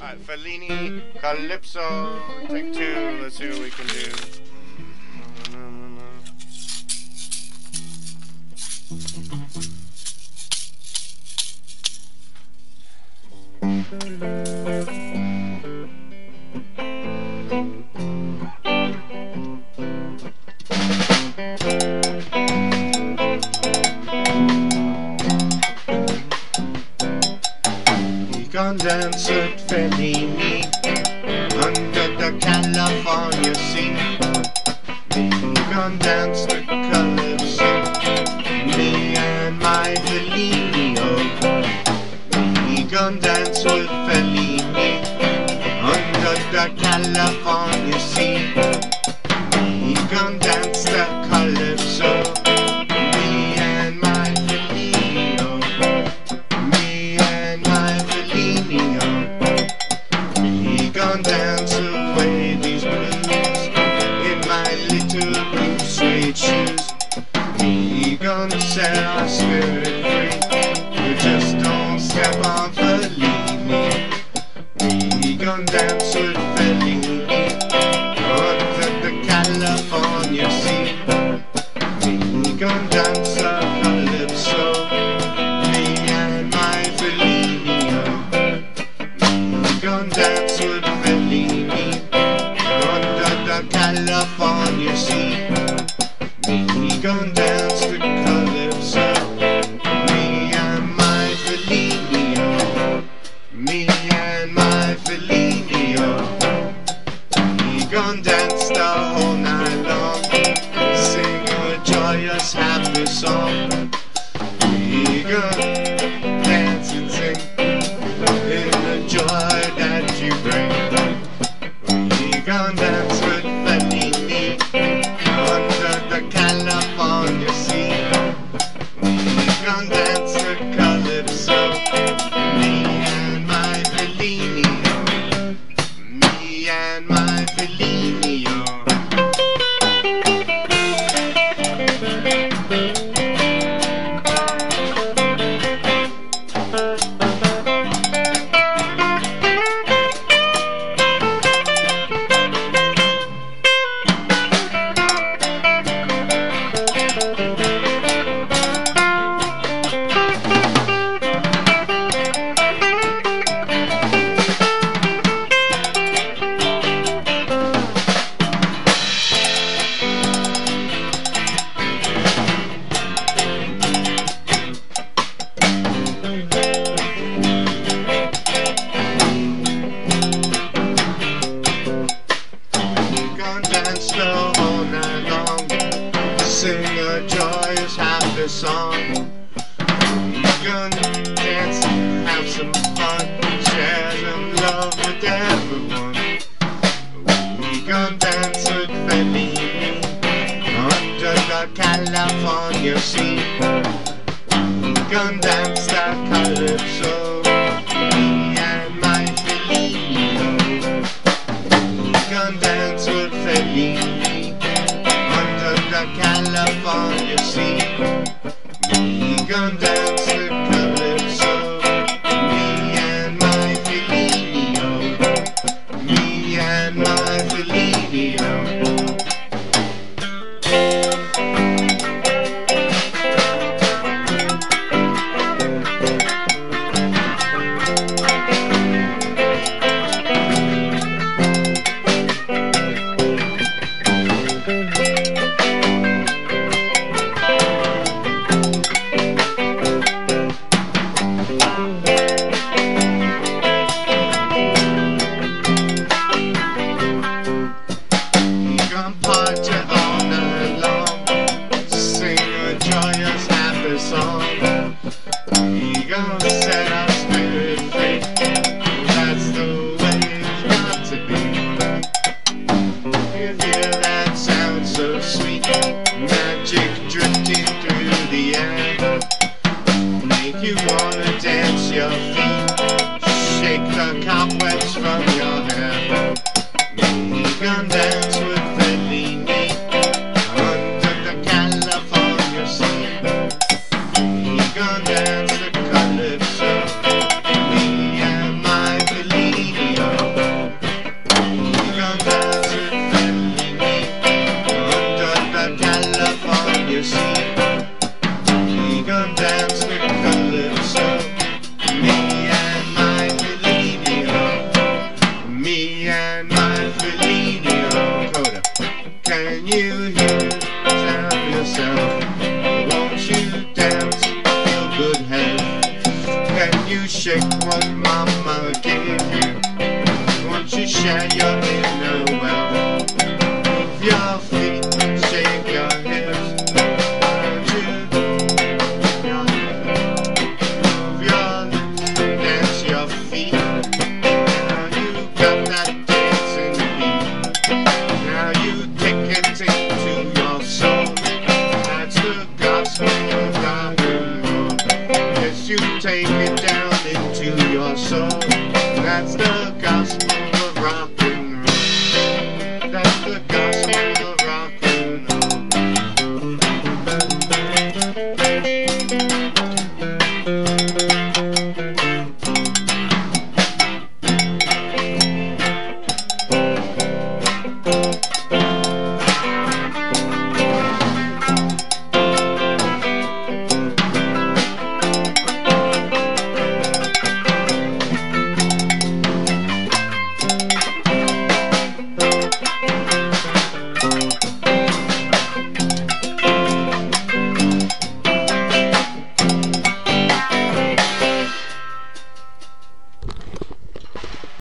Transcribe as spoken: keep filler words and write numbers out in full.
Alright, Fellini, Calypso, take two. Let's see what we can do. Gone dance at Fellini under the California sea. We gone dance to Calypso, me and my Fellini. Oh, we gone dance with Fellini under the California sea. We gone dance to Calypso, me and my Fellini. Oh, me and my Fellini. We gon' dance away these blues in my little blue suede shoes. We gonna set our spirit free. We just don't step on Fellini. We gon' dance with Fellini under the California sea. We gon' dance a Calypso, me and my Fellini. We gon' dance with Fellini under the California sea. We gon' dance to Calypso, me and my Fellini. Me and my Fellini. We gon' dance the whole night long, sing a joyous happy song. We gon' dance and sing in the joy that you bring. We gon' dance with Fellini under the California sea. We gon' dance to Calypso, me and my Fellini. Me and my Fellini. Sing a joyous happy song. We gonna dance and have some fun, share some love with everyone. We gonna dance with Fellini under the California sea. We gonna dance the Calypso, me and my Fellini. We gonna dance with Fellini under the California sea. We gon' dance to Calypso, me and my Fellini. Me and my Fellini. Set our spirit free. That's the way it's got to be. You hear that sound so sweet, magic drifting through the air, make you wanna dance your feet, shake the cobwebs from your hair. We gon' dance with Fellini under the California sea. We gon' dance the Calypso, me and my Fellini. share your inner well. Move your feet, shake your hips. Move your lips, dance your feet. Now you got that dancing beat. Now you take it into your soul. That's the gospel of rock and roll. Yes, you take it down into your soul. That's the gospel of rock